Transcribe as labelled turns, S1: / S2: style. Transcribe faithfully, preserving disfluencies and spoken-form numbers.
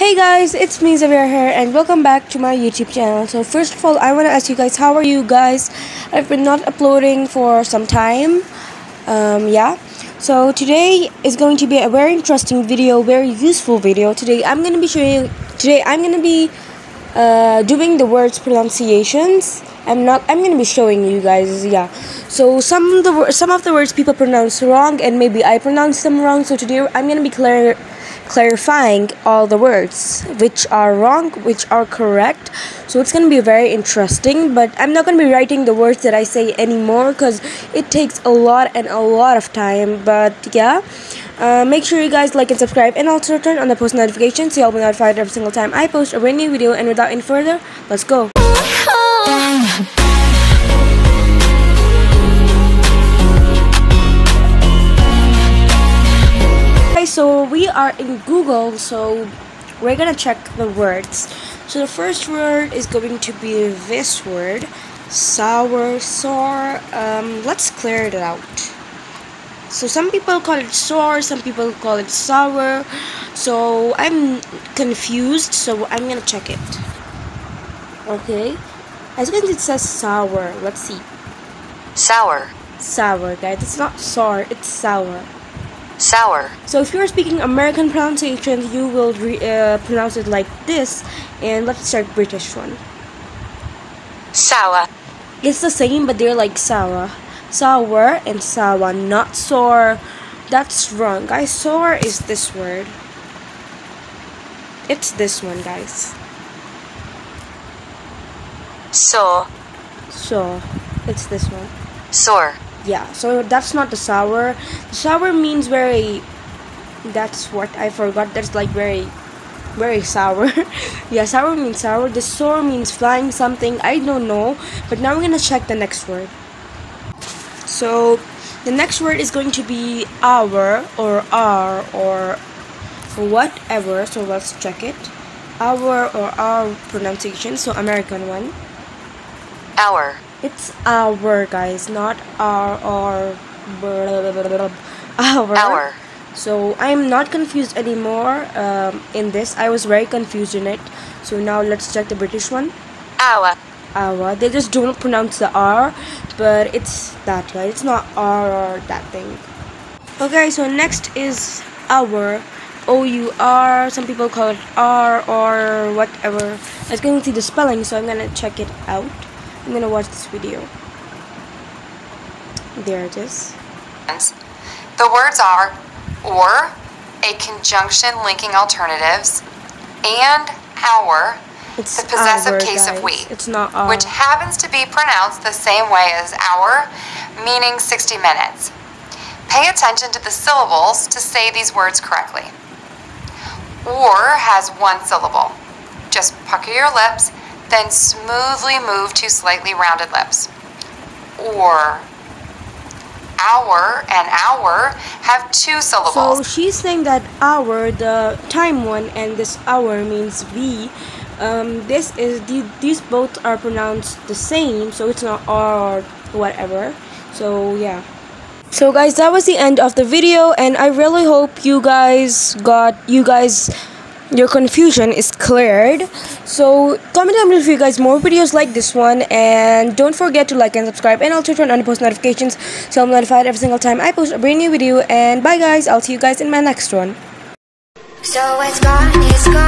S1: Hey guys, it's me Xavier here and welcome back to my YouTube channel. So first of all, I want to ask you guys, how are you guys? I've been not uploading for some time. Um, yeah. So today is going to be a very interesting video, very useful video. Today I'm going to be showing. Today I'm going to be uh, doing the words pronunciations. I'm not. I'm going to be showing you guys. Yeah. So some of the some of the words people pronounce wrong, and maybe I pronounce them wrong. So today I'm going to be clear. clarifying all the words which are wrong, which are correct. So it's going to be very interesting, but I'm not going to be writing the words that I say anymore because it takes a lot and a lot of time. But yeah, uh, make sure you guys like and subscribe, and also turn on the post notifications so you'll be notified every single time I post a brand new video. And without any further, let's go. So we are in Google, so we're gonna check the words. So the first word is going to be this word, sour, sour. Um, let's clear it out. So some people call it sour, some people call it sour. So I'm confused, so I'm gonna check it. Okay, as you can see, it says sour. Let's see.
S2: Sour.
S1: Sour, guys. It's not sour, it's sour.
S2: Sour.
S1: So if you're speaking American pronunciation, you will re uh, pronounce it like this. And let's start British one.
S2: Sour.
S1: It's the same, but they're like sour. Sour and sour, not sour. That's wrong, guys. Sour is this word. It's this one, guys.
S2: So.
S1: So, it's this one.
S2: Sour.
S1: Yeah, so that's not the sour. The sour means very, that's what I forgot. That's like very, very sour. Yeah, sour means sour. The sour means flying something. I don't know. But now we're gonna check the next word. So the next word is going to be our or our or whatever. So let's check it. Our or our pronunciation. So American one.
S2: Our.
S1: It's our, guys, not our or our.
S2: Our.
S1: So I'm not confused anymore um, in this. I was very confused in it. So now let's check the British one.
S2: Our.
S1: Our. They just don't pronounce the R, but it's that, guys. It's not R or that thing. Okay, so next is our. O U R. Some people call it R or whatever. I was going to see the spelling, so I'm gonna check it out. I'm gonna watch this video. There it is.
S2: The words are or, a conjunction linking alternatives, and our,
S1: It's
S2: the possessive
S1: our,
S2: case
S1: guys.
S2: of we,
S1: It's not our.
S2: which happens to be pronounced the same way as our, meaning sixty minutes. Pay attention to the syllables to say these words correctly. Or has one syllable. Just pucker your lips, then smoothly move to slightly rounded lips. Or. Our and our have two syllables.
S1: So she's saying that our, the time one, and this hour means we. Um, this is the, these both are pronounced the same, so it's not R or whatever. So yeah. So guys, that was the end of the video, and I really hope you guys got you guys. your confusion is cleared. So comment down below if you guys more videos like this one, and don't forget to like and subscribe, and also turn on the post notifications so I'm notified every single time I post a brand new video. And bye guys, I'll see you guys in my next one.
S3: So it's gone, it's gone.